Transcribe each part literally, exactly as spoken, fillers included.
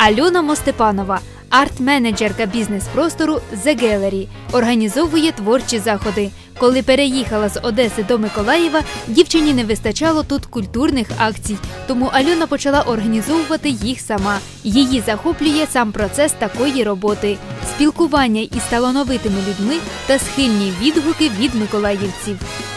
Альона Мостепанова, арт-менеджерка бізнес-простору The Gallery, організовує творчі заходи. Коли переїхала з Одеси до Миколаєва, дівчині не вистачало тут культурних акцій, тому Альона почала організовувати їх сама. Її захоплює сам процес такої роботи – спілкування із талановитими людьми та схильні відгуки від миколаївців.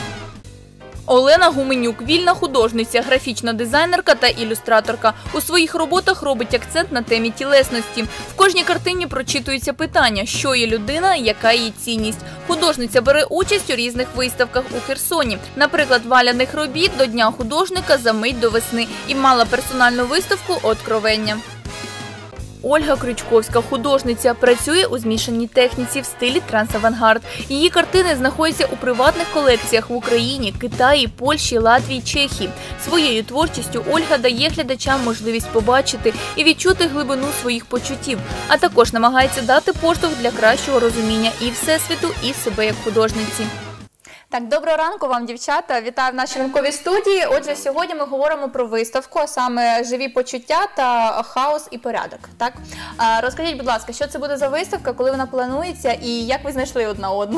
Олена Гуменюк – вільна художниця, графічна дизайнерка та ілюстраторка. У своїх роботах робить акцент на темі тілесності. В кожній картині прочитуються питання, що є людина, яка її цінність. Художниця бере участь у різних виставках у Херсоні. Наприклад, валяних робіт до Дня художника за мить до весни. І мала персональну виставку «Откровення». Ольга Крючковська – художниця, працює у змішаній техніці в стилі транс-авангард. Її картини знаходяться у приватних колекціях в Україні, Китаї, Польщі, Латвії, Чехії. Своєю творчістю Ольга дає глядачам можливість побачити і відчути глибину своїх почуттів, а також намагається дати поштовх для кращого розуміння і всесвіту, і себе як художниці. Так, доброго ранку вам, дівчата. Вітаю в нашій ранковій студії. Отже, сьогодні ми говоримо про виставку, а саме живі почуття та хаос і порядок. Так? А, розкажіть, будь ласка, що це буде за виставка, коли вона планується і як ви знайшли одна одну?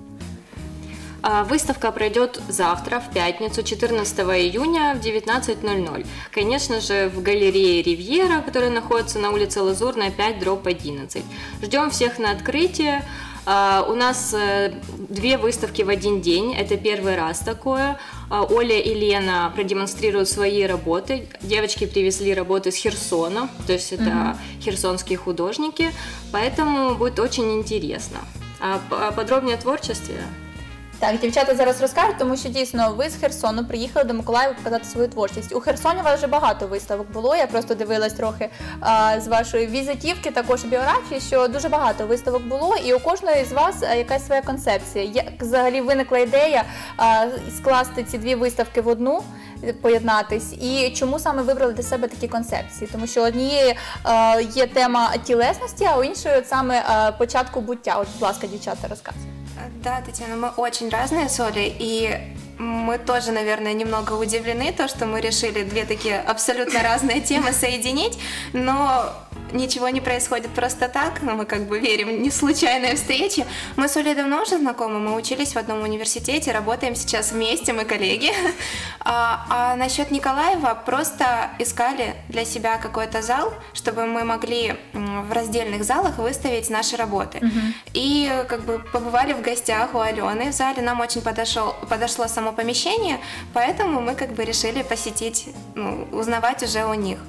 Выставка пройдет завтра, в пятницу, четырнадцатого июня в девятнадцать ноль ноль. Конечно же, в галерее «Ривьера», которая находится на улице Лазурная, пять дробь одиннадцать. Ждем всех на открытие. У нас две выставки в один день, это первый раз такое. Оля и Лена продемонстрируют свои работы. Девочки привезли работы с Херсона, то есть это mm-hmm. херсонские художники, поэтому будет очень интересно. А подробнее о творчестве? Так, дівчата зараз розкажуть, тому що дійсно ви з Херсону приїхали до Миколаєва показати свою творчість. У Херсоні у вас вже багато виставок було, я просто дивилась трохи а, з вашої візитівки, також біографії, що дуже багато виставок було, і у кожної з вас а, якась своя концепція. Як взагалі виникла ідея а, скласти ці дві виставки в одну, поєднатись, і чому саме вибрали для себе такі концепції? Тому що однією а, є тема тілесності, а у іншої саме а, початку буття. От, будь ласка, дівчата, розказуйте. Да, Татьяна, мы очень разные с Олей, и мы тоже, наверное, немного удивлены, то, что мы решили две такие абсолютно разные темы соединить, но ничего не происходит просто так, мы как бы верим, не случайные встречи. Мы с Олей давно уже знакомы, мы учились в одном университете, работаем сейчас вместе, мы коллеги. А, а насчет Николаева просто искали для себя какой-то зал, чтобы мы могли в раздельных залах выставить наши работы. Uh-huh. И как бы побывали в гостях у Алены в зале, нам очень подошел, подошло само помещение, поэтому мы как бы решили посетить, ну, узнавать уже у них.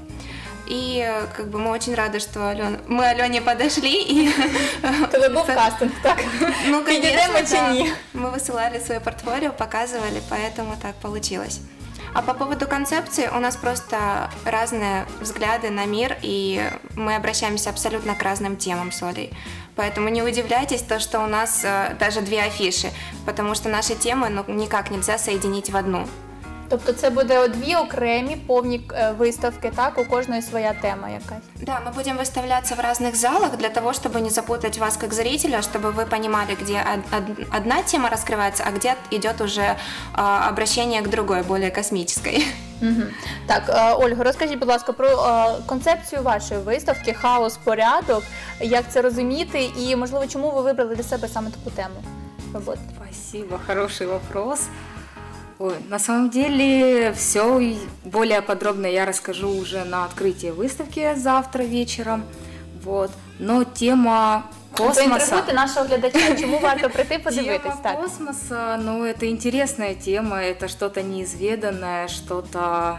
И как бы мы очень рады, что Алена, мы Алене подошли. И... Это был кастинг, так? Ну, конечно, да. Мы высылали свое портфолио, показывали, поэтому так получилось. А по поводу концепции, у нас просто разные взгляды на мир, и мы обращаемся абсолютно к разным темам с Олей. Поэтому не удивляйтесь, то, что у нас даже две афиши, потому что наши темы ну, никак нельзя соединить в одну. Тобто це буде дві окремі повні виставки, так? У кожної своя тема якась? Да, мы будем выставляться в разных залах для того, чтобы не запутать вас как зрителя, чтобы вы понимали, где одна тема раскрывается, а где идет уже обращение к другой, более космической. Угу. Так, Ольга, розкажіть, будь ласка, про концепцію вашої виставки «Хаос, порядок», як це розуміти і, можливо, чому ви вибрали для себе саме таку тему роботи? Спасибо, хороший вопрос. Ой, на самом деле все более подробно я расскажу уже на открытии выставки завтра вечером. Вот. Но тема космоса... Поінтригуйте нашого глядача, чому варто прийти подивитись? Тема космоса, ну это интересная тема, это что-то неизведанное, что-то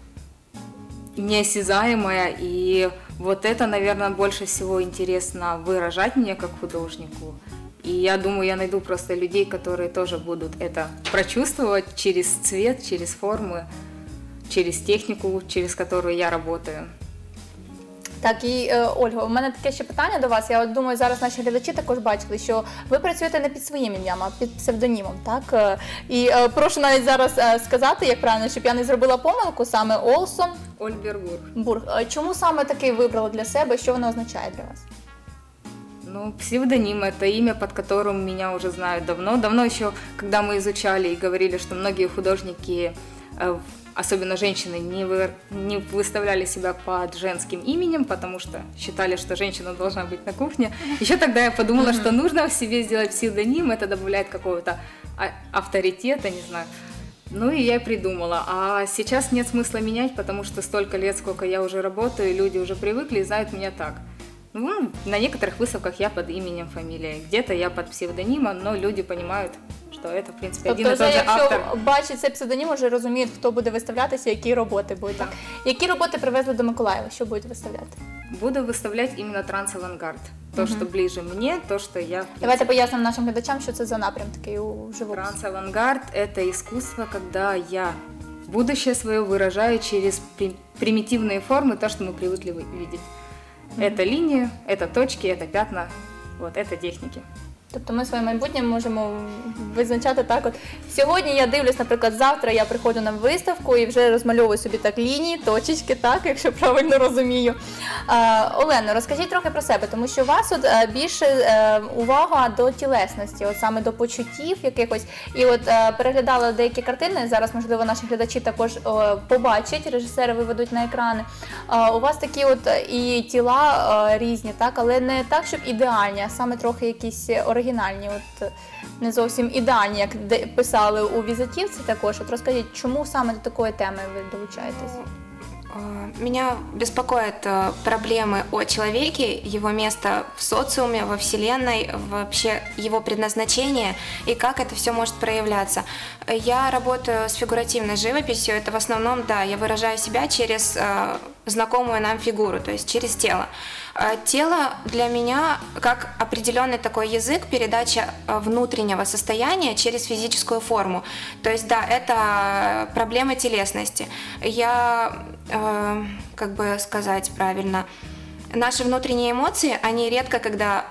неосязаемое. И вот это, наверное, больше всего интересно выражать мне как художнику. И я думаю, я найду просто людей, которые тоже будут это прочувствовать через цвет, через формы, через технику, через которую я работаю. Так, і е, Ольга, у мене таке ще питання до вас. Я от думаю, зараз наші глядачі також бачили, що ви працюєте не під своїм ім'ям, а під псевдонімом, так? І е, прошу навіть зараз е, сказати, як правильно, щоб я не зробила помилку, саме Олсон Ольберг Бург. Чому саме такий вибрали для себе, що воно означає для вас? Ну, псевдоним – это имя, под которым меня уже знают давно. Давно еще, когда мы изучали и говорили, что многие художники особенно женщины, не, вы, не выставляли себя под женским именем, потому что считали, что женщина должна быть на кухне. Еще тогда я подумала, mm-hmm. что нужно в себе сделать псевдоним, это добавляет какого-то авторитета, не знаю. Ну и я придумала. А сейчас нет смысла менять, потому что столько лет, сколько я уже работаю, люди уже привыкли и знают меня так. Ну, на некоторых выставках я под именем, фамилией, где-то я под псевдонимом, но люди понимают, що це, в принципі, один і той же автор. Якщо бачить цей псевдонім, вже розуміють, хто буде виставлятися, які роботи будуть. Так. Які роботи привезли до Миколаєва, що будуть виставляти? Буду выставлять именно трансавангард. То, угу. что ближе мне, то, что я... Принципе... Давайте поясним нашим глядачам, що це за напрям такий у живописі. Трансавангард – это искусство, когда я будущее свое выражаю через примитивные формы, то, что мы привыкли видеть. Угу. Это линии, это точки, это пятна, вот, это техники. Тобто ми своє майбутнє можемо визначати так от. Сьогодні я дивлюсь, наприклад, завтра я приходжу на виставку і вже розмальовую собі так лінії, точечки, так, якщо правильно розумію. А, Олено, розкажіть трохи про себе, тому що у вас от а, більше а, увага до тілесності, от саме до почуттів якихось. І от а, переглядала деякі картини, зараз, можливо, наші глядачі також а, побачать, режисери виведуть на екрани. А, у вас такі от і тіла а, різні, так, але не так, щоб ідеальні, а саме трохи якісь оригінальні. Оригінальні, от не зовсім ідеальні, як писали у візитівці також. От розкажіть, чому саме до такої теми ви долучаєтесь? Меня беспокоят проблемы о человеке, его место в социуме, во Вселенной, вообще его предназначение и как это все может проявляться. Я работаю с фигуративной живописью, это в основном, да, я выражаю себя через э, знакомую нам фигуру, то есть через тело. Тело для меня как определенный такой язык, передача внутреннего состояния через физическую форму. То есть, да, это проблема телесности. Я, э, как бы сказать правильно, наши внутренние эмоции, они редко когда,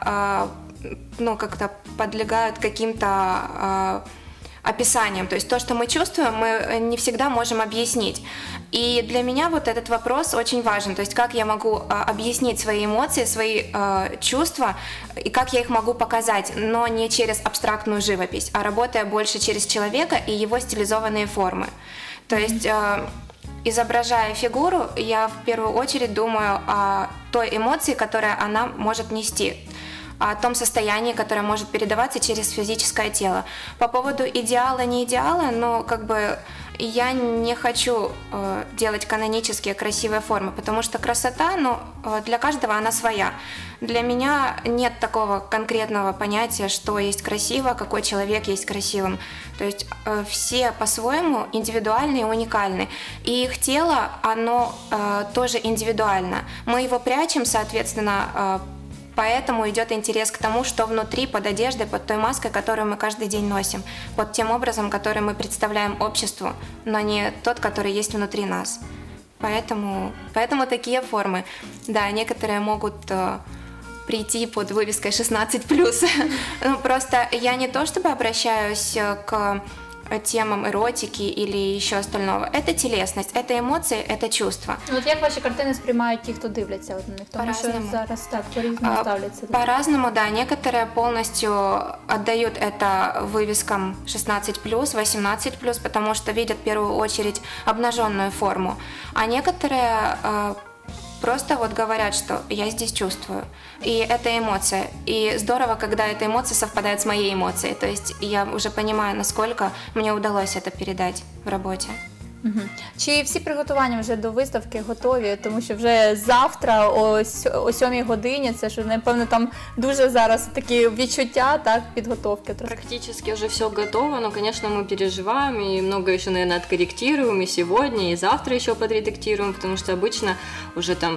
э, ну, как-то подлегают каким-то э, описанием. То есть то, что мы чувствуем, мы не всегда можем объяснить. И для меня вот этот вопрос очень важен. То есть как я могу а, объяснить свои эмоции, свои а, чувства, и как я их могу показать, но не через абстрактную живопись, а работая больше через человека и его стилизованные формы. То есть а, изображая фигуру, я в первую очередь думаю о той эмоции, которую она может нести, о том состоянии, которое может передаваться через физическое тело. По поводу идеала, не идеала, но как бы я не хочу э, делать канонические красивые формы, потому что красота, ну, для каждого она своя. Для меня нет такого конкретного понятия, что есть красиво, какой человек есть красивым. То есть э, все по-своему индивидуальны и уникальны. И их тело, оно э, тоже индивидуально. Мы его прячем, соответственно, э, поэтому идет интерес к тому, что внутри, под одеждой, под той маской, которую мы каждый день носим, под тем образом, который мы представляем обществу, но не тот, который есть внутри нас. Поэтому, поэтому такие формы. Да, некоторые могут э, прийти под вывеской шестнадцать плюс. Ну, просто я не то чтобы обращаюсь к темам эротики или еще остального. Это телесность, это эмоции, это чувства. От як ваші картини сприймають ті, хто дивляться от на них? Тому що зараз так по-різному ставляться. По-разному, да. Некоторые полностью отдают это вывескам шестнадцать плюс, восемнадцать плюс, потому что видят в первую очередь обнаженную форму. А некоторые э, просто вот говорят, что я здесь чувствую. И это эмоция. И здорово, когда эта эмоция совпадает с моей эмоцией. То есть я уже понимаю, насколько мне удалось это передать в работе. Угу. Чи всі приготування вже до виставки готові? Тому що вже завтра о, о сьомій годині, це ж, напевно, там дуже зараз такі відчуття, так, підготовки. Практически уже все готово, но, конечно, мы переживаем и много еще, наверное, откорректируем и сегодня, и завтра еще подредактируем, потому что обычно уже там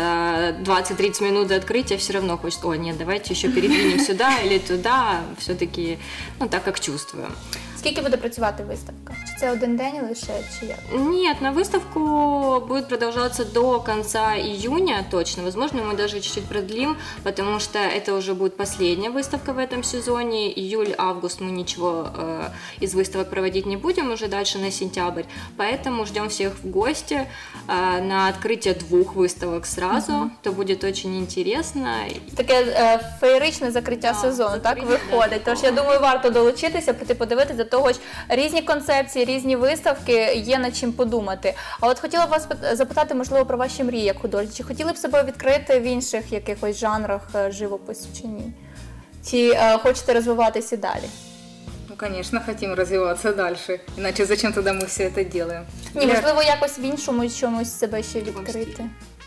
за двадцать-тридцать минут до открытия все равно хочется, о, нет, давайте еще передвинем сюда или туда, все-таки, ну, так, как чувствуем. Скільки буде працювати виставка? Чи це один день лише, чи як? Нет, на выставку будет продолжаться до конца июня точно. Возможно, мы даже чуть-чуть продлим, потому что это уже будет последняя выставка в этом сезоне. Июль-август мы ничего э, из выставок проводить не будем, уже дальше на сентябрь. Поэтому ждем всех в гости э, на открытие двух выставок сразу. Uh-huh. Это будет очень интересно. Таке е, феєричне закриття да, сезону, закриття, так, виходить. Тож, я думаю, варто долучитися, прийти подивитися. того ж різні концепції, різні виставки, є над чим подумати. А от хотіла вас запитати, можливо, про ваші мрії як художники. Чи хотіли б себе відкрити в інших якихось жанрах живопису чи ні? Чи е, хочете розвиватися далі? Ну, конечно, хотим развиваться дальше, иначе зачем тогда мы все это делаем? Ні, можливо, якось в іншому чомусь себе ще відкрити.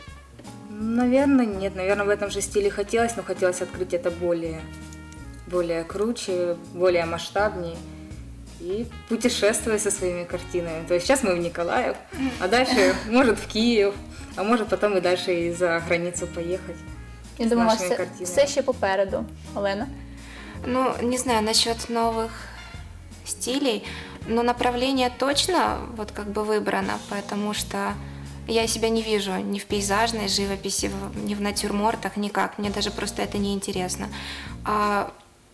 Наверное, нет. Наверное, в этом же стиле хотелось, но хотелось открыть это более, более круче, более масштабнее и путешествовать со своими картинами. То есть сейчас мы в Николаев, а дальше, может, в Киев, а может, потом и дальше и за границу поехать. Я думаю, у вас все, все ще попереду. Олена? Ну, не знаю, насчет новых стилей, но направление точно вот как бы выбрано, потому что я себя не вижу ни в пейзажной живописи, ни в натюрмортах, никак. Мне даже просто это не интересно. А,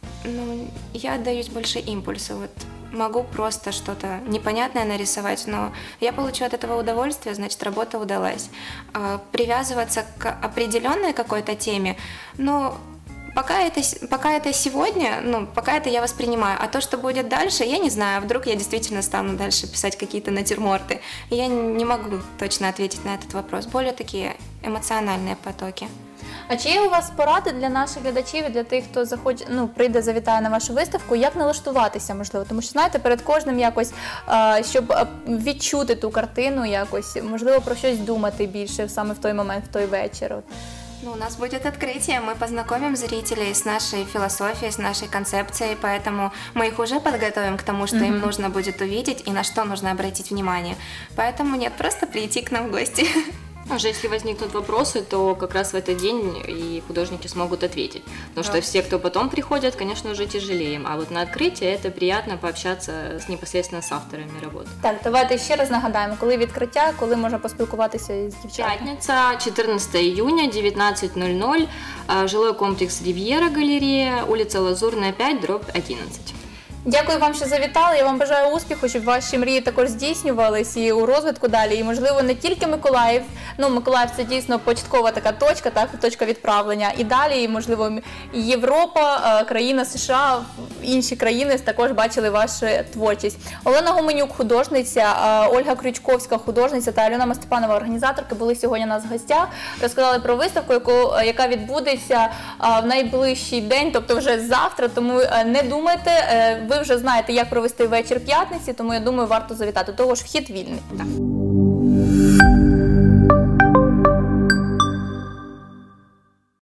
ну, я отдаюсь больше импульсу. Вот могу просто что-то непонятное нарисовать, но я получу от этого удовольствие, значит, работа удалась. А, привязываться к определенной какой-то теме, ну, Пока это, пока это сегодня, ну, пока это я воспринимаю, а то, что будет дальше, я не знаю, вдруг я действительно стану дальше писать какие-то натюрморты. Я не могу точно ответить на этот вопрос, более такие эмоциональные потоки. А чи є у вас поради для наших глядачів і для тих, хто захоче, ну, прийде, завітає на вашу виставку, як налаштуватися, можливо? Тому що, знаєте, перед кожним якось, щоб відчути ту картину якось, можливо, про щось думати більше саме в той момент, в той вечір. Ну, у нас будет открытие, мы познакомим зрителей с нашей философией, с нашей концепцией, поэтому мы их уже подготовим к тому, что mm-hmm. им нужно будет увидеть и на что нужно обратить внимание. Поэтому нет, просто прийти к нам в гости. Уже если возникнут вопросы, то как раз в этот день и художники смогут ответить. Потому что все, кто потом приходят, конечно, уже тяжелее им. А вот на открытие это приятно пообщаться с, непосредственно с авторами работ. Так, давайте ще раз нагадаємо, коли відкриття, коли можна поспілкуватися з дівчатами. Пятница, четырнадцатое июня, девятнадцать ноль ноль, жилой комплекс «Ривьера» галерея, улица Лазурная, пять, дробь одиннадцать. Дякую вам, що завітали. Я вам бажаю успіху, щоб ваші мрії також здійснювались і у розвитку далі. І, можливо, не тільки Миколаїв. Ну, Миколаїв – це дійсно початкова така точка, так, точка відправлення. І далі, і, можливо, Європа, країна США, інші країни також бачили вашу творчість. Олена Гуменюк – художниця, Ольга Крючковська – художниця та Альона Степанова – організаторка були сьогодні у нас в гостях. Розказали про виставку, яку, яка відбудеться в найближчий день, тобто вже завтра. Тому не думайте, ви вже знаєте, як провести вечір п'ятниці, тому я думаю, варто завітати. Того ж вхід вільний. Так.